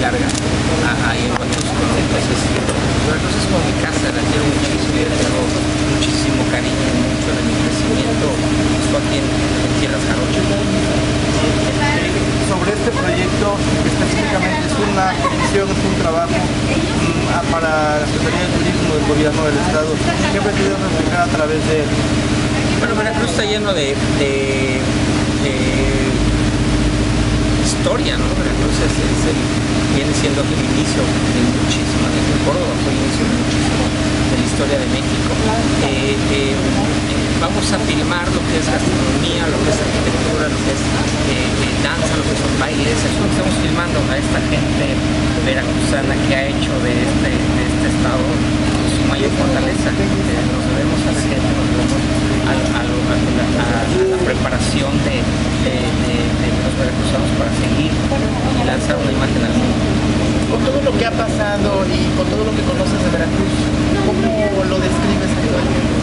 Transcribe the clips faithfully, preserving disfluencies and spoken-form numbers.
larga ahí en Huatusco, ¿no? Entonces, Veracruz es como mi casa, la quiero muchísimo, le tengo muchísimo cariño, mucho de mi crecimiento, estoy aquí en, en Tierras Jarochas. Sobre este proyecto, específicamente, ¿es una comisión, es un trabajo mmm, para la Secretaría de Turismo del Gobierno del Estado? ¿Qué pretendes reflejar a través de él? Bueno, Veracruz está lleno de, de, de historia, ¿no? Veracruz es, es el, viene siendo el inicio de muchísimo, desde Córdoba fue el inicio de muchísimo de la historia de México. Eh, eh, eh, vamos a filmar lo que es gastronomía, lo que es arquitectura, lo que es eh, eh, danza, lo que son bailes. Eso lo estamos filmando a esta gente veracruzana que ha hecho de este, de este estado su mayor fortaleza. Eh, nos debemos a la gente, nos debemos a, a, a, la, a, a la preparación de, de, de, de los veracruzanos para seguir y lanzar una imagen al mundo. Con todo lo que ha pasado y con todo lo que conoces de Veracruz, ¿cómo lo describes actualmente?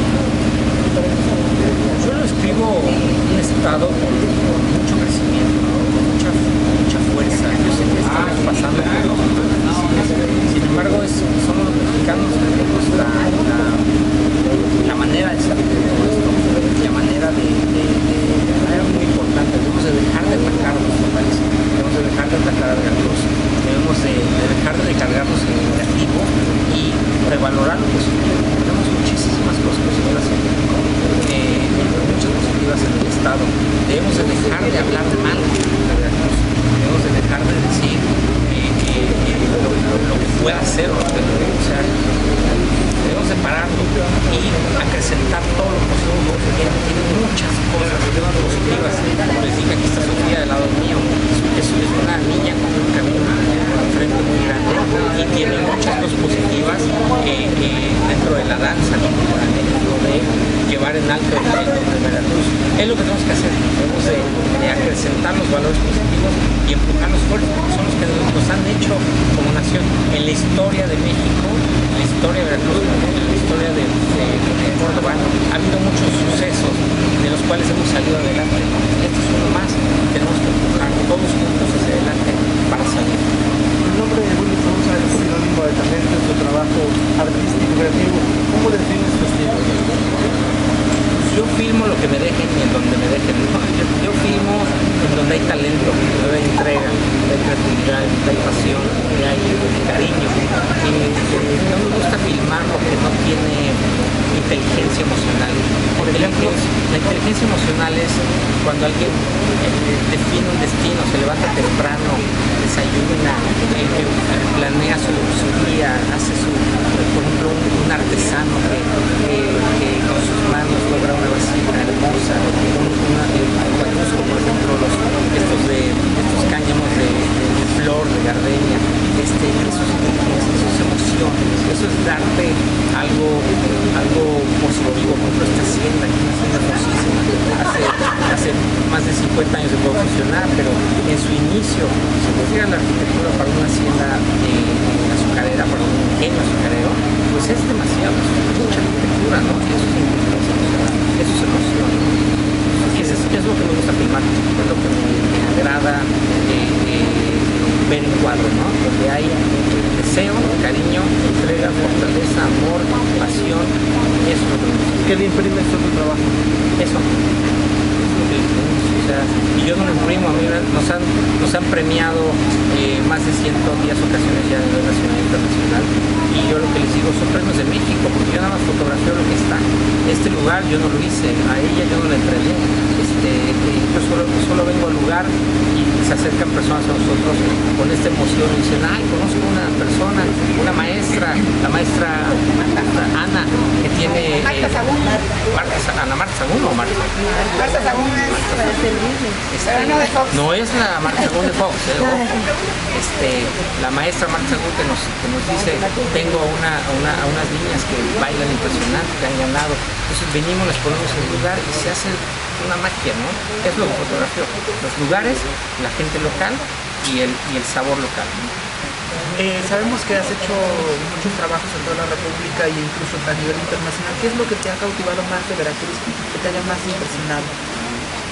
Yo lo escribo un estado con, con mucho crecimiento, ¿no? Con mucha, mucha fuerza. Yo sé que estamos pasando por los difíciles. Sin embargo, es, somos los mexicanos que tenemos la, la, la manera de salir de todo esto, la manera de, de, de, de manera muy importante. Debemos de dejar de atacar a nuestro país, debemos de dejar de atacar a Veracruz, debemos de, de dejar de recargarnos en el negativo y revalorar lo positivo. Tenemos muchísimas cosas positivas en México, eh, muchas positivas en el Estado. Debemos de dejar de hablar mal de Veracruz, debemos de dejar de decir eh, eh, eh, lo, lo, lo que pueda hacer o lo que no, o sea, debemos de pararlo y acrecentar todo lo positivo, porque tiene, tiene muchas cosas positivas. Como les dije, aquí está Sofía del lado mío, es, es una niña con un camino por frente muy grande y tiene muchas cosas positivas eh, eh, dentro de la danza, ¿no? Dentro de llevar en alto el nombre de Veracruz. Es lo que tenemos que hacer, debemos de, de acrecentar los valores positivos y empujarlos fuertes, porque son los que nos han hecho como nación en la historia de México, en la historia de Veracruz, en la historia de, de, de Córdoba. Ha habido muchos sucesos de los cuales hemos salido adelante. Este es uno más, tenemos que empujar todos juntos hacia adelante para salir. El nombre de Willy Sousa es sinónimo de talento en tu trabajo artístico y creativo. ¿Cómo defines tu estilo? Yo filmo lo que me dejen y en donde me dejen. ¿No? Yo, yo filmo en donde hay talento, donde hay entrega, donde hay creatividad, donde hay pasión, donde hay cariño. Y, y no me gusta filmar lo que no tiene inteligencia emocional. Por ejemplo, la inteligencia emocional es cuando alguien eh, define un destino, se levanta temprano, desayuna, eh, eh, planea su, su día, hace su, por ejemplo, un, un artesano que, que, que con sus manos logra una vasija hermosa, un, una, eh, por ejemplo, los, estos, de, estos cáñamos de, de, de flor, de gardenia, este, eso es inteligencia, eso es emoción, eso es darte algo, algo positivo, como esta hacienda, que es una hacienda hermosísima. Hace, hace más de cincuenta años se puede funcionar, pero en su inicio, si pusiera la arquitectura para una hacienda eh, azucarera, para un ingenio azucarero, pues es demasiado, es mucha arquitectura, ¿no? Eso es inteligencia emocional, eso es emoción. Eso es, es lo que me gusta filmar, es lo que me, me agrada eh, eh, ver en cuadro, ¿no? Donde hay deseo, cariño, entrega, fortaleza, amor, pasión, eso es lo que me gusta. ¿Qué le imprimes a tu trabajo? Eso. O sea, y yo no lo imprimo, a mí nos han, nos han premiado eh, más de ciento diez ocasiones ya a nivel nacional e internacional, y yo lo que les digo son premios de México, porque yo nada más fotografío lo que está. Este lugar yo no lo hice, a ella yo no la entrené, este, eh, yo solo, solo vengo al lugar y se acercan personas a nosotros con esta emoción y dicen, ay, conozco una persona, una maestra, la maestra Ana, que tiene... Eh, Marta Sagún. Ana Marta Sagún o Marta? Marta Sagún es para servirle. Pero no de Fox. No es la Marta Sagún de Fox, eh, ojo. Este, la maestra Marta Sagún que nos, que nos dice, tengo a, una, a, una, a unas niñas que bailan impresionante, que han ganado. Entonces venimos, les ponemos en el lugar y se hace una magia, ¿no? Es lo que fotografío. Los lugares, la gente local y el, y el sabor local, ¿no? Eh, sabemos que has hecho muchos trabajos en toda la República e incluso a nivel internacional. ¿Qué es lo que te ha cautivado más de Veracruz, que te haya más impresionado?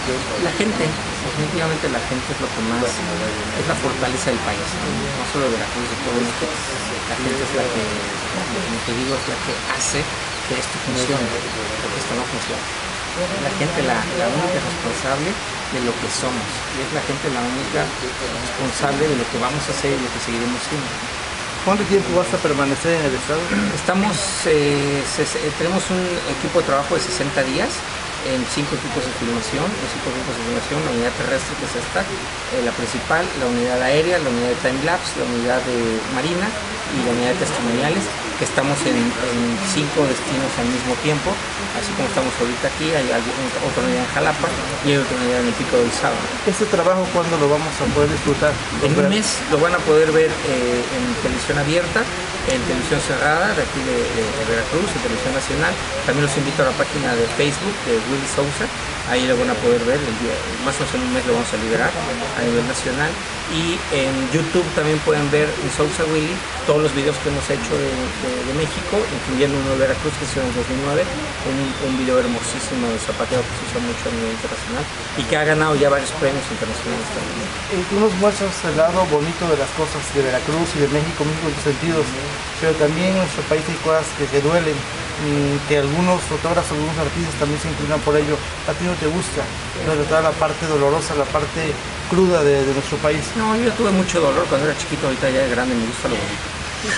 La gente, definitivamente la gente es lo que más, es la fortaleza del país, no, no solo de Veracruz, de todo México. La gente es la que, como te digo, es la que hace que esto funcione, porque esto no funciona. La gente la, la única responsable de lo que somos, y es la gente la única responsable de lo que vamos a hacer y lo que seguiremos siendo. ¿Cuánto tiempo vas a permanecer en el estado? Estamos, eh, se, tenemos un equipo de trabajo de sesenta días en cinco equipos de filmación, los cinco equipos de filmación, la unidad terrestre que es esta, eh, la principal, la unidad aérea, la unidad de timelapse, la unidad de marina y la unidad de testimoniales, que estamos en, en cinco destinos al mismo tiempo, así como estamos ahorita aquí, hay otra unidad en Jalapa y hay otra unidad en el Pico de Orizaba. ¿Este trabajo cuándo lo vamos a poder disfrutar? En un mes lo van a poder ver eh, en televisión abierta, en televisión cerrada de aquí de, de, de Veracruz, en televisión nacional. También los invito a la página de Facebook de Willy Sousa, ahí lo van a poder ver, el día, más o menos en un mes lo vamos a liberar a nivel nacional. Y en YouTube también pueden ver en Sousa Willy todos los videos que hemos hecho de, de, de México, incluyendo uno de Veracruz que se hizo en el dos mil nueve, un, un video hermosísimo de zapateo que se usa mucho a nivel internacional y que ha ganado ya varios premios internacionales también. Eh, tú nos muestras el lado bonito de las cosas de Veracruz y de México, México en sus sentidos, pero también en nuestro país hay cosas que te duelen, que algunos fotógrafos, algunos artistas también se inclinan por ello. A ti no te gusta retratar la parte dolorosa, la parte cruda de, de nuestro país. No, yo tuve mucho dolor cuando era chiquito, ahorita ya de grande me gusta lo bonito.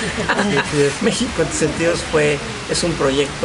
México en sentidos fue, es un proyecto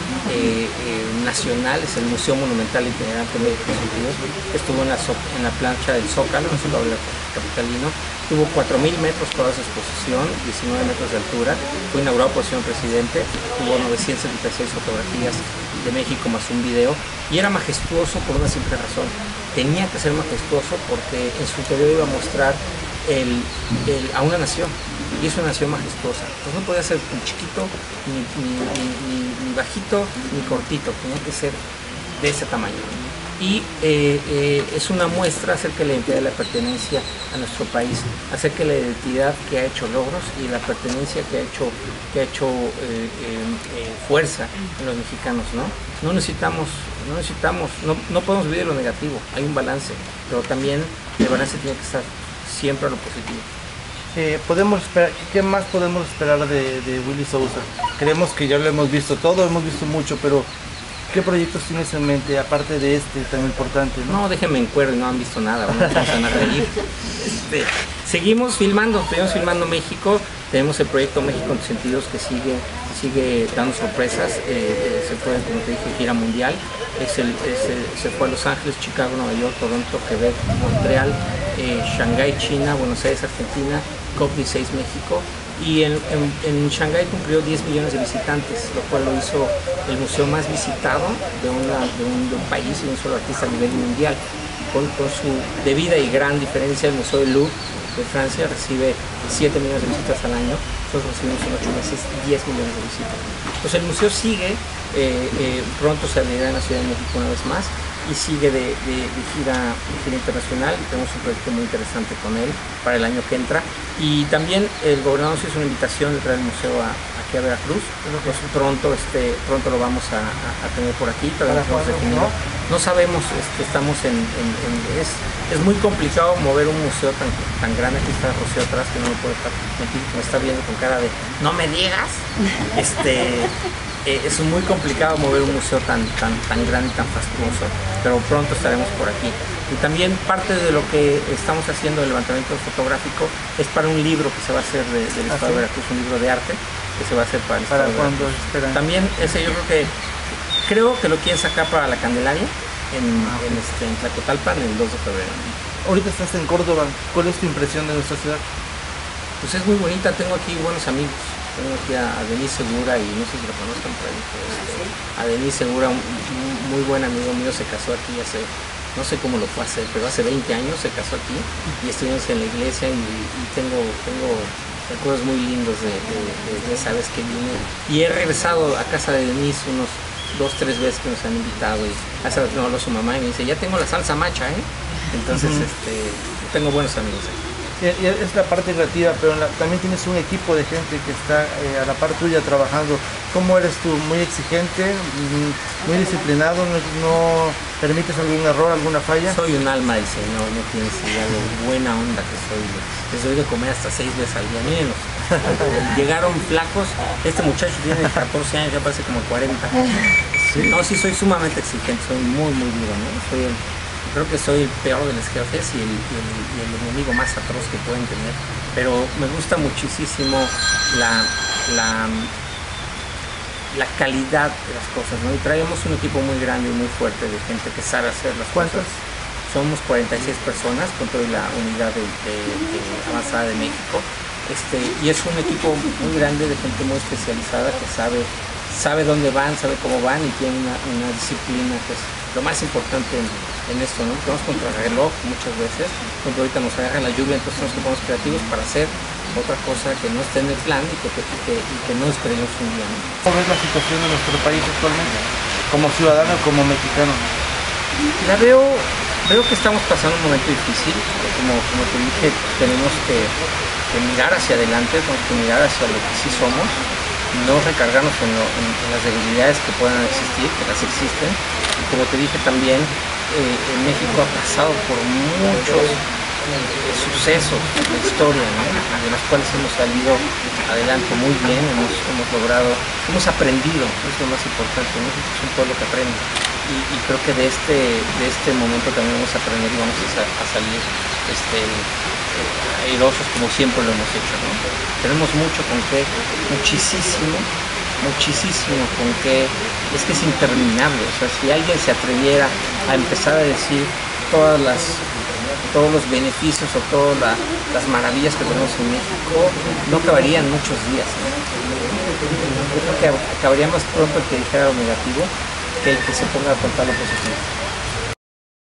eh, eh, nacional, es el Museo Monumental Itinerante México en sentidos. Estuvo en la, so, en la plancha del Zócalo, en el Zócalo capitalino. Tuvo cuatro mil metros toda su exposición, diecinueve metros de altura. Fue inaugurado por el señor presidente. Tuvo novecientas setenta y seis fotografías de México más un video. Y era majestuoso por una simple razón. Tenía que ser majestuoso porque en su interior iba a mostrar el, el, a una nación. Y es una nación majestuosa. Entonces no podía ser ni chiquito, ni, ni, ni, ni, ni bajito, ni cortito. Tenía que ser de ese tamaño. Y eh, eh, es una muestra acerca de la identidad de la pertenencia a nuestro país, acerca de la identidad que ha hecho logros y la pertenencia que ha hecho, que ha hecho eh, eh, fuerza en los mexicanos, ¿no? No necesitamos, no necesitamos, no, no podemos vivir lo negativo, hay un balance, pero también el balance tiene que estar siempre a lo positivo. Eh, podemos esperar, ¿qué más podemos esperar de, de Willy Sousa? Creemos que ya lo hemos visto todo, hemos visto mucho, pero ¿qué proyectos tienes en mente, aparte de este tan importante? No, no déjenme en cuero y no han visto nada, vamos a reír. Este, seguimos filmando, seguimos filmando México, tenemos el proyecto México en sentidos que sigue, sigue dando sorpresas, eh, eh, se fue, como te dije, gira mundial, es el, es el, se fue a Los Ángeles, Chicago, Nueva York, Toronto, Quebec, Montreal, eh, Shanghái, China, Buenos Aires, Argentina, COP dieciséis México. Y en, en, en Shanghái cumplió diez millones de visitantes, lo cual lo hizo el museo más visitado de, una, de, un, de un país y un solo artista a nivel mundial. Con, con su debida y gran diferencia, el Museo del Louvre de Francia recibe siete millones de visitas al año, nosotros recibimos en ocho meses diez millones de visitas. Entonces el museo sigue, eh, eh, pronto se abrirá en la Ciudad de México una vez más, y sigue de, de, de, gira, de gira internacional. Tenemos un proyecto muy interesante con él para el año que entra. Y también el gobernador nos hizo una invitación de traer el museo a, aquí a Veracruz. Pues pronto, este, pronto lo vamos a, a tener por aquí. Todavía no, definido. No sabemos, este, estamos en, en, en es, es muy complicado mover un museo tan, tan grande. Aquí está Rocío atrás, que no me puede estar, me está viendo con cara de no me digas. Este, eh, es muy complicado mover un museo tan, tan, tan grande y tan fastuoso, pero pronto estaremos por aquí. Y también parte de lo que estamos haciendo del levantamiento fotográfico es para un libro que se va a hacer de, del Estado de Veracruz, un libro de arte que se va a hacer para el Estado de Veracruz. También ese yo creo que creo que lo quieren sacar para la Candelaria en, ah, en, este, en Tlacotalpan el dos de febrero. Ahorita estás en Córdoba, ¿cuál es tu impresión de nuestra ciudad? Pues es muy bonita, tengo aquí buenos amigos. Tengo aquí a Denise Segura, y no sé si lo conozcan por ahí, pero este, a Denise Segura, un, un muy buen amigo mío, se casó aquí hace, no sé cómo lo fue hacer, pero hace veinte años se casó aquí y estuvimos en la iglesia y, y tengo, tengo recuerdos muy lindos de, de, de, de esa vez que vine. Y he regresado a casa de Denise unos dos, tres veces que nos han invitado, y hace rato me habló su mamá y me dice, ya tengo la salsa macha, ¿eh? Entonces, uh-huh. este, tengo buenos amigos aquí. Es la parte creativa, pero la, también tienes un equipo de gente que está eh, a la par tuya trabajando. ¿Cómo eres tú? ¿Muy exigente? ¿Muy disciplinado? ¿No, no permites algún error, alguna falla? Soy un alma del Señor, no tienes idea de buena onda que soy. Les doy de comer hasta seis veces al día menos. Llegaron flacos, este muchacho tiene catorce años, ya parece como cuarenta. Sí. No, sí, soy sumamente exigente, soy muy, muy duro, ¿no? Soy el, creo que soy el peor de los jefes y el, y, el, y el enemigo más atroz que pueden tener. Pero me gusta muchísimo la... la la calidad de las cosas, ¿no? Y traemos un equipo muy grande y muy fuerte de gente que sabe hacer las ¿Cuántos? cosas. Somos cuarenta y seis personas con toda la unidad de, de, de avanzada de México. Este, y es un equipo muy grande de gente muy especializada que sabe, sabe dónde van, sabe cómo van y tiene una, una disciplina que es lo más importante en, en esto, ¿no? Vamos contra el reloj muchas veces, porque ahorita nos agarra la lluvia, entonces tenemos que ponernos creativos para hacer otra cosa que no esté en el plan y que, que, que, y que no esperemos un día, ¿no? ¿Cómo ves la situación de nuestro país actualmente? Como ciudadano, como mexicano. La veo, veo que estamos pasando un momento difícil, como, como te dije, tenemos que, que mirar hacia adelante, tenemos que mirar hacia lo que sí somos, no recargarnos en, lo, en, en las debilidades que puedan existir, que las existen, y como te dije también, eh, México ha pasado por muchos sucesos en la historia, ¿no? De los cuales hemos salido adelante muy bien, hemos, hemos logrado, hemos aprendido, eso es lo más importante, ¿no? Es un pueblo que aprende y, y creo que de este, de este momento también vamos a aprender y vamos a, a salir este, eh, airosos como siempre lo hemos hecho, ¿no? Tenemos mucho con qué, muchísimo, muchísimo con qué, es que es interminable, o sea, si alguien se atreviera a empezar a decir todas las todos los beneficios o todas la, las maravillas que tenemos en México, no acabarían muchos días, ¿no? Yo creo que acabaría más pronto el que dijera lo negativo que el que se ponga a contar lo positivo.